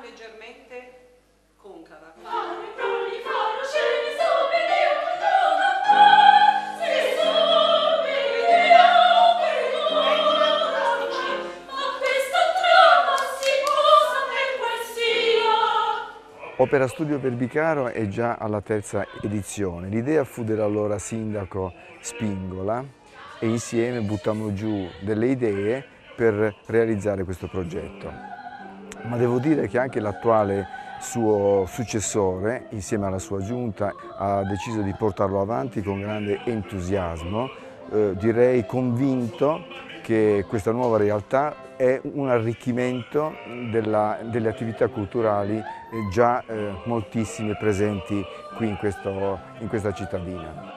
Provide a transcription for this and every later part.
leggermente concava. Opera Studio Verbicaro è già alla terza edizione. L'idea fu dell'allora sindaco Spingola e insieme buttammo giù delle idee per realizzare questo progetto. Ma devo dire che anche l'attuale suo successore, insieme alla sua giunta, ha deciso di portarlo avanti con grande entusiasmo, direi convinto che questa nuova realtà è un arricchimento delle attività culturali già moltissime presenti qui in questa cittadina.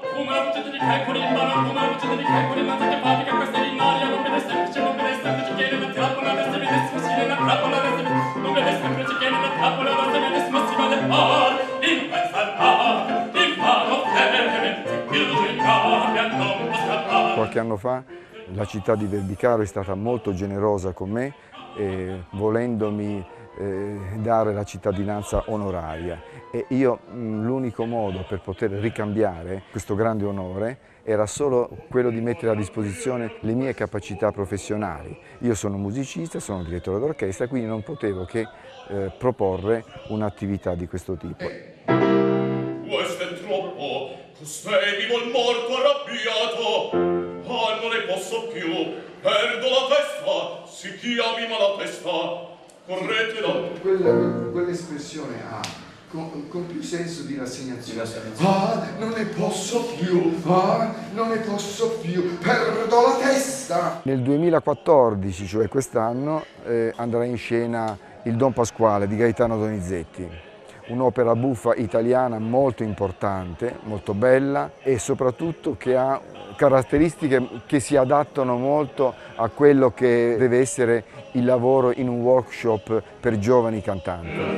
Qualche anno fa la città di Verbicaro è stata molto generosa con me, volendomi dare la cittadinanza onoraria, e io l'unico modo per poter ricambiare questo grande onore era solo quello di mettere a disposizione le mie capacità professionali. Io sono musicista, sono direttore d'orchestra, quindi non potevo che proporre un'attività di questo tipo. Questo è troppo, costei mi vuol morto arrabbiato. Ah, non ne posso più, perdo la testa, si chiami malatesta. Corretela. Quell'espressione ha con più senso di rassegnazione. Ah, non ne posso più, ah, non ne posso più, perdo la testa. Nel 2014, cioè quest'anno, andrà in scena il Don Pasquale di Gaetano Donizetti. Un'opera buffa italiana molto importante, molto bella e soprattutto che ha caratteristiche che si adattano molto a quello che deve essere il lavoro in un workshop per giovani cantanti.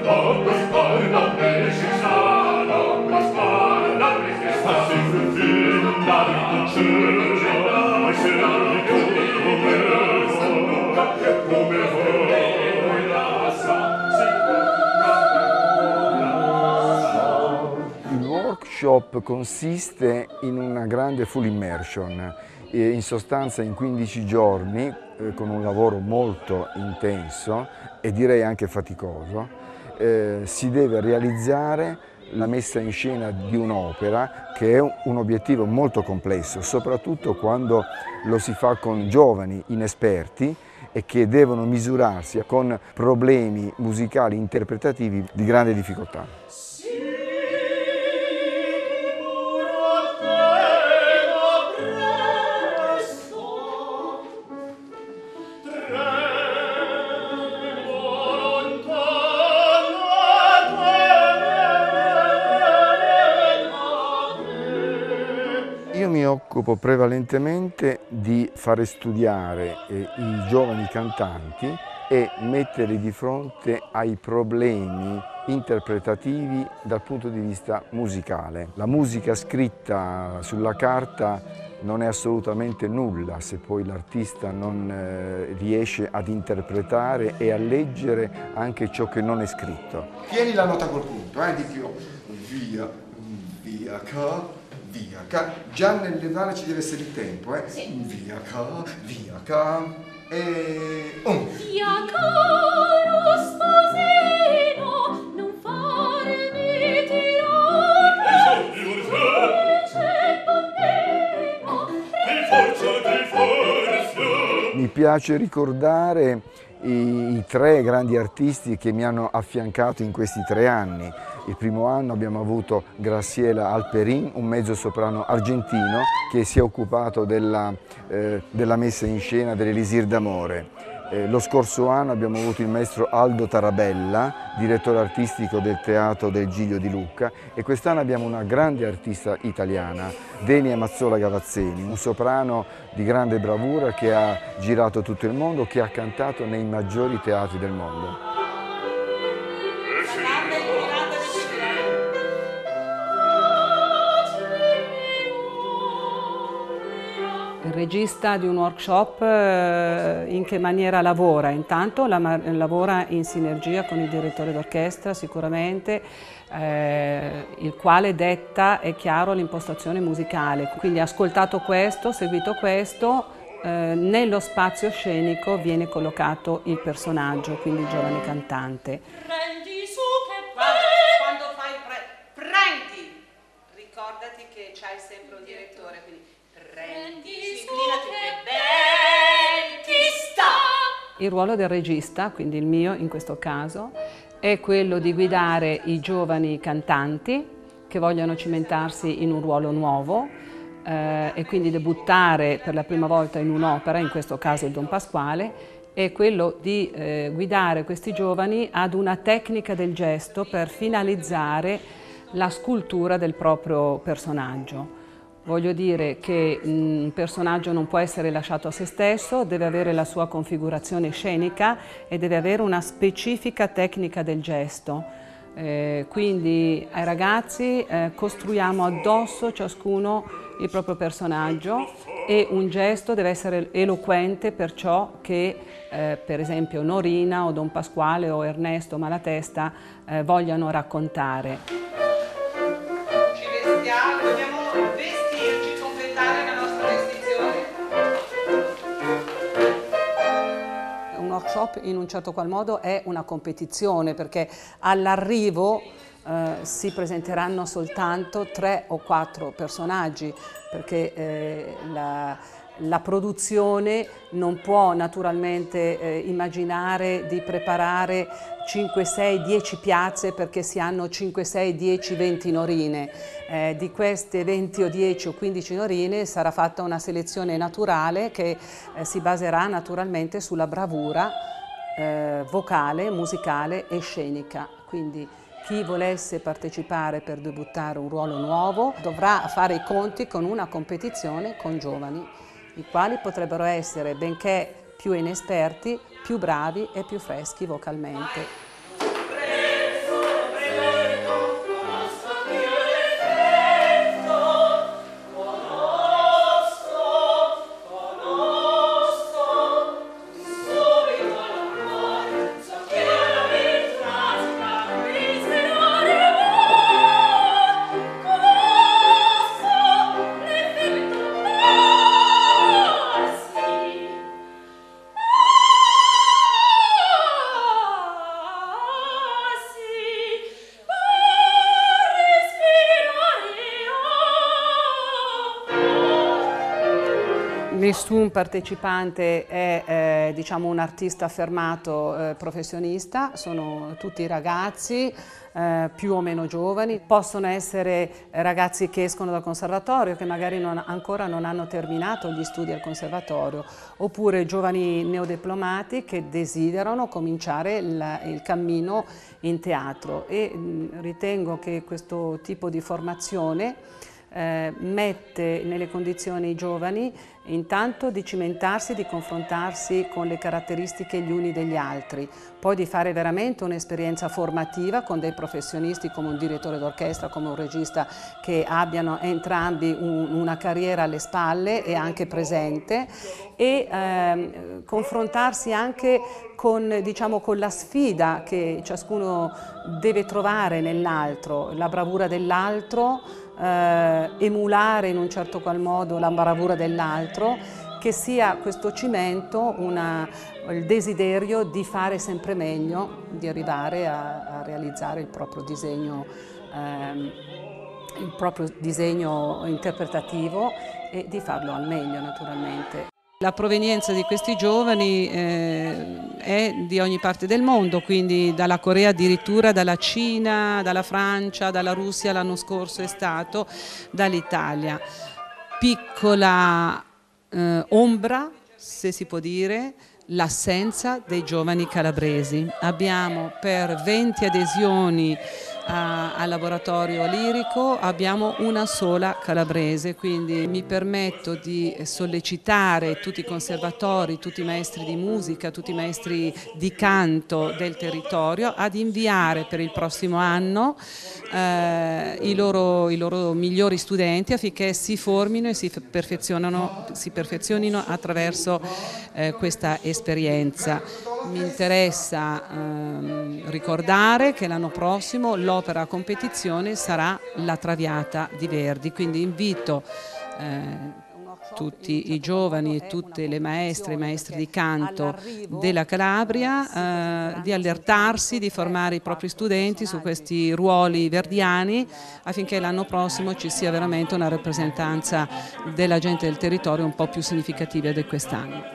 Il workshop consiste in una grande full immersion, in sostanza in 15 giorni, con un lavoro molto intenso e direi anche faticoso, si deve realizzare la messa in scena di un'opera che è un obiettivo molto complesso, soprattutto quando lo si fa con giovani inesperti e che devono misurarsi con problemi musicali interpretativi di grande difficoltà. Io mi occupo prevalentemente di fare studiare i giovani cantanti e metterli di fronte ai problemi interpretativi dal punto di vista musicale. La musica scritta sulla carta non è assolutamente nulla se poi l'artista non riesce ad interpretare e a leggere anche ciò che non è scritto. Tieni la nota col punto, di più. Via, via, ca. Via ca, già nel levare ci deve essere il tempo, Sì. Via ca, e Via caro sposino, non farmi tirare, invece bambino, Mi piace ricordare i tre grandi artisti che mi hanno affiancato in questi 3 anni. Il primo anno abbiamo avuto Graciela Alperin, un mezzosoprano argentino che si è occupato della messa in scena dell'Elisir d'amore. Lo scorso anno abbiamo avuto il maestro Aldo Tarabella, direttore artistico del Teatro del Giglio di Lucca, e quest'anno abbiamo una grande artista italiana, Denia Mazzola Gavazzeni, un soprano di grande bravura che ha girato tutto il mondo, che ha cantato nei maggiori teatri del mondo. regista di un workshop in che maniera lavora? Intanto lavora in sinergia con il direttore d'orchestra sicuramente, il quale detta, è chiaro, l'impostazione musicale. Quindi ascoltato questo, seguito questo, nello spazio scenico viene collocato il personaggio, quindi il giovane cantante. Prendi su che Quando fai prendi, ricordati che c'hai sempre un direttore, quindi prendi, inclinati che ben ti sta. Il ruolo del regista, quindi il mio in questo caso, è quello di guidare i giovani cantanti che vogliono cimentarsi in un ruolo nuovo e quindi debuttare per la prima volta in un'opera, in questo caso il Don Pasquale, è quello di guidare questi giovani ad una tecnica del gesto per finalizzare la scultura del proprio personaggio. Voglio dire che un personaggio non può essere lasciato a se stesso, deve avere la sua configurazione scenica e deve avere una specifica tecnica del gesto. Quindi ai ragazzi costruiamo addosso ciascuno il proprio personaggio e un gesto deve essere eloquente per ciò che per esempio Norina o Don Pasquale o Ernesto Malatesta vogliano raccontare. Ci vestiamo, dobbiamo vestirci, completare la nostra vestizione. Un workshop in un certo qual modo è una competizione perché all'arrivo si presenteranno soltanto 3 o 4 personaggi perché la produzione non può naturalmente immaginare di preparare 5, 6, 10 piazze perché si hanno 5, 6, 10, 20 norine. Di queste 20 o 10 o 15 norine sarà fatta una selezione naturale che si baserà naturalmente sulla bravura vocale, musicale e scenica. Quindi chi volesse partecipare per debuttare un ruolo nuovo dovrà fare i conti con una competizione con giovani, i quali potrebbero essere, benché più inesperti, più bravi e più freschi vocalmente. Nessun partecipante è diciamo, un artista affermato professionista, sono tutti ragazzi più o meno giovani, possono essere ragazzi che escono dal conservatorio, che magari ancora non hanno terminato gli studi al conservatorio, oppure giovani neodiplomati che desiderano cominciare il cammino in teatro e ritengo che questo tipo di formazione mette nelle condizioni i giovani intanto di cimentarsi, di confrontarsi con le caratteristiche gli uni degli altri, poi di fare veramente un'esperienza formativa con dei professionisti come un direttore d'orchestra, come un regista che abbiano entrambi una carriera alle spalle e anche presente e confrontarsi anche con, diciamo, con la sfida che ciascuno deve trovare nell'altro, la bravura dell'altro, emulare in un certo qual modo la bravura dell'altro, che sia questo cimento il desiderio di fare sempre meglio, di arrivare a realizzare il proprio disegno interpretativo e di farlo al meglio naturalmente. La provenienza di questi giovani è di ogni parte del mondo, quindi dalla Corea addirittura, dalla Cina, dalla Francia, dalla Russia l'anno scorso è stato, dall'Italia. Piccola ombra, se si può dire, l'assenza dei giovani calabresi. Abbiamo per 20 adesioni al laboratorio lirico abbiamo una sola calabrese, quindi mi permetto di sollecitare tutti i conservatori, tutti i maestri di musica, tutti i maestri di canto del territorio ad inviare per il prossimo anno i loro migliori studenti affinché si formino e si perfezionino attraverso questa esperienza. Mi interessa ricordare che l'anno prossimo l'opera a competizione sarà La Traviata di Verdi, quindi invito tutti i giovani e tutte le maestre e maestri di canto della Calabria di allertarsi, di formare i propri studenti su questi ruoli verdiani affinché l'anno prossimo ci sia veramente una rappresentanza della gente del territorio un po' più significativa di quest'anno.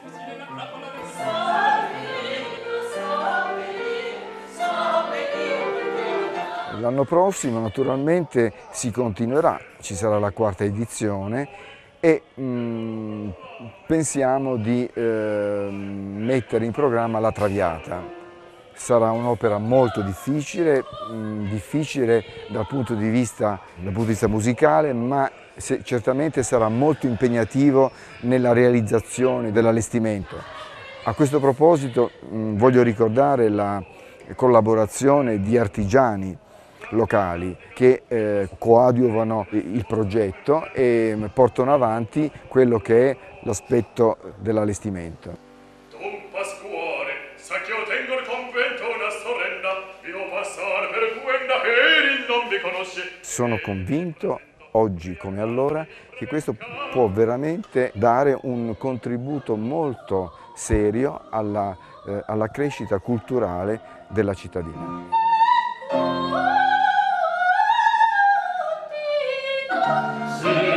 L'anno prossimo naturalmente si continuerà, ci sarà la 4ª edizione e pensiamo di mettere in programma La Traviata. Sarà un'opera molto difficile dal punto di vista musicale, ma certamente sarà molto impegnativo nella realizzazione dell'allestimento. A questo proposito voglio ricordare la collaborazione di artigiani locali che coadiuvano il progetto e portano avanti quello che è l'aspetto dell'allestimento. Don Pasquale, sa che io tengo il convento una sorella, io passar per quella che eri non vi conosce. Sono convinto, oggi come allora, che questo può veramente dare un contributo molto serio alla crescita culturale della cittadina. Sì.